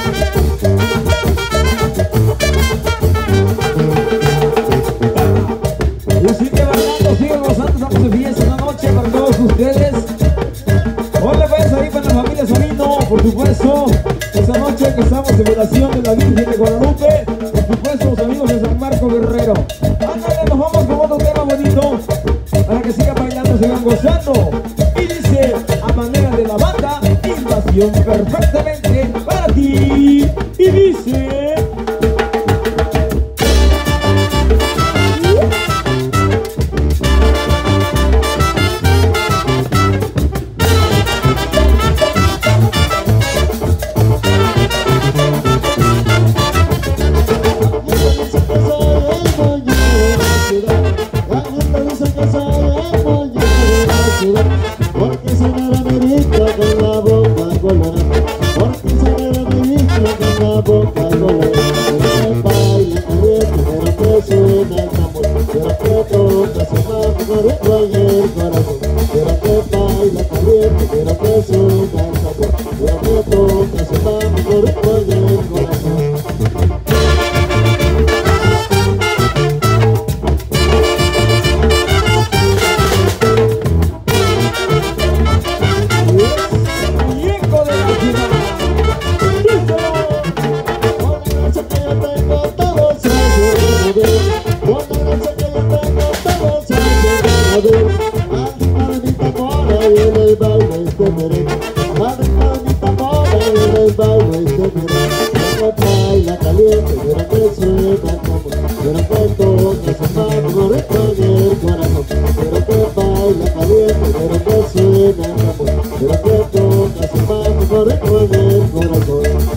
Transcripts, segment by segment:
Y sigue bailando, sigue gozando, estamos en fiesta esta noche para todos ustedes. Hola pues ahí para la familia Sabino, por supuesto, esta noche que estamos en velación de la Virgen de Guadalupe, por supuesto los amigos de San Marco Guerrero. Ándale, nos vamos con otro tema bonito, para que sigan bailando, sigan gozando. Y dice, a manera de la banda, Invasión perfectamente para ti. Y dice... Porque se me la merita con la boca colorada, porque se me la merita con la boca colorada. Baila caliente, pero que suena el tambor, pero que toca su mano por el cuello el corazón. Pero que baila caliente, pero que suena el tambor, pero que toca su mano por el cuello el corazón. Baila caliente, pero que suena el tambor, pero que toca su mano por el cuello el corazón. Pero que baila caliente, pero que suena el tambor, pero que toca su mano por el cuello el corazón.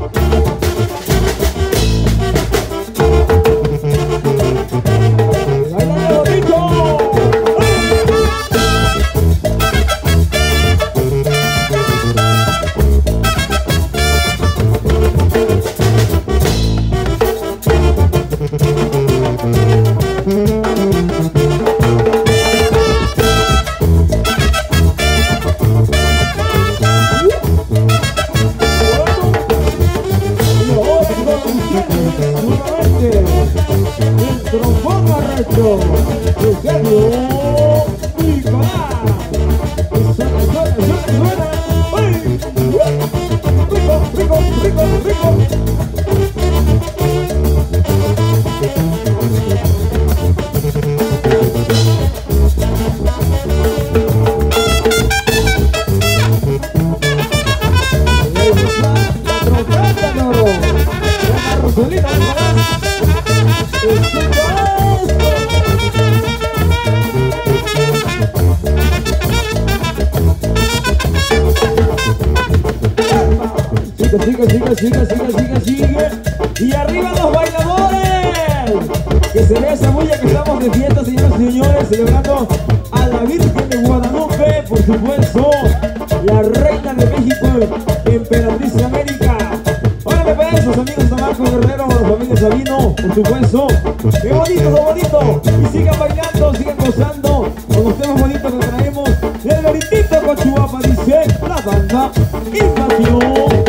Sigue. Y arriba los bailadores. Que se vea esa bulla que estamos de fiesta, señoras y señores, celebrando a la Virgen de Guadalupe, por supuesto, la Reina de México, Emperatriz de América. Órale pues, los amigos de San Marco Guerrero, la familia Sabino, por supuesto. ¡Qué bonito! Y sigan bailando, sigan gozando con los temas bonitos que traemos. El veritito con Chuapa, dice la banda Invasión.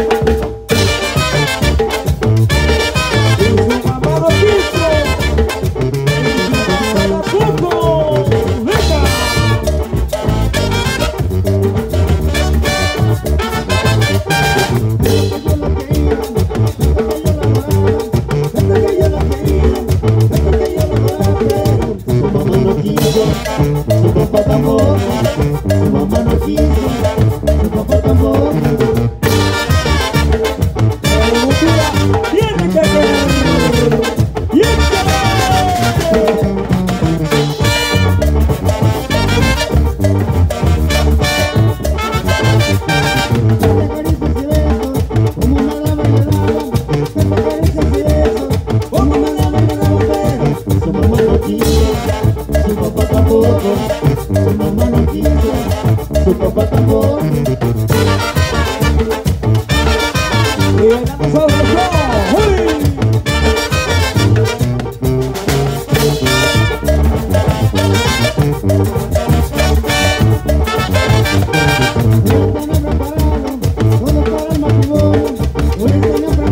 Su papá tampoco, su mamá no quiso, su papá tampoco. ¡Tiene que ver! Su papá tampoco. Y ganamos otro show. ¡Uy! No están preparados, todos para el matrimonio.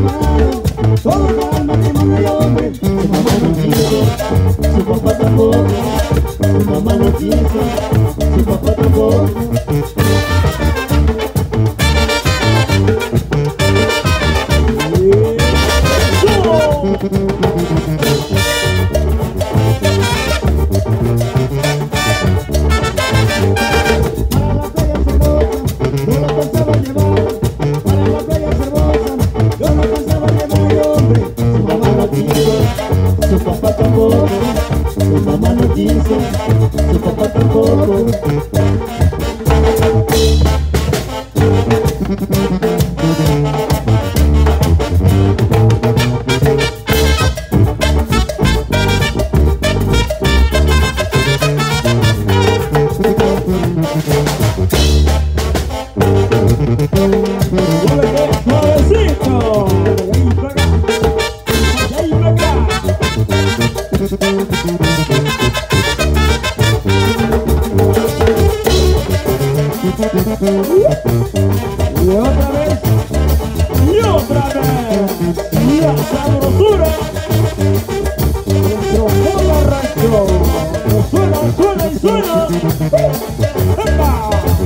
sabrosura. Nuestro modo rancho. Suena, suena y suena. ¡Epa!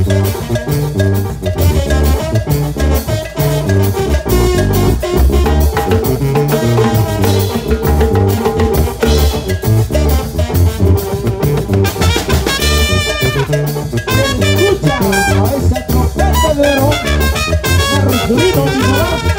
Escucha a esa trompeta de oro. Arrojudito, mi mamá.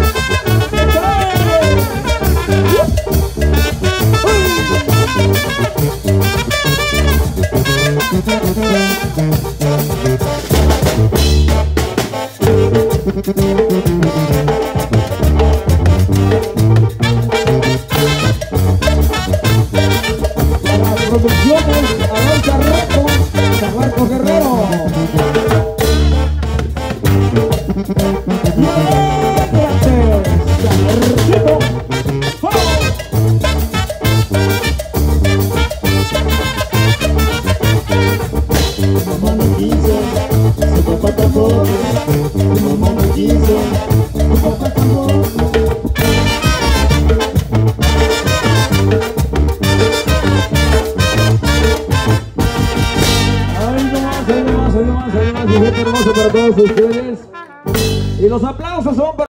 Para producciones Avanza Reco, San Marcos Guerrero. Mamá no quiso, su papá tampoco. Mamá no quiso, su papá tampoco. Ahí nomás, ahí nomás, ahí nomás, ahí nomás, y gente hermosa para todos ustedes. Y los aplausos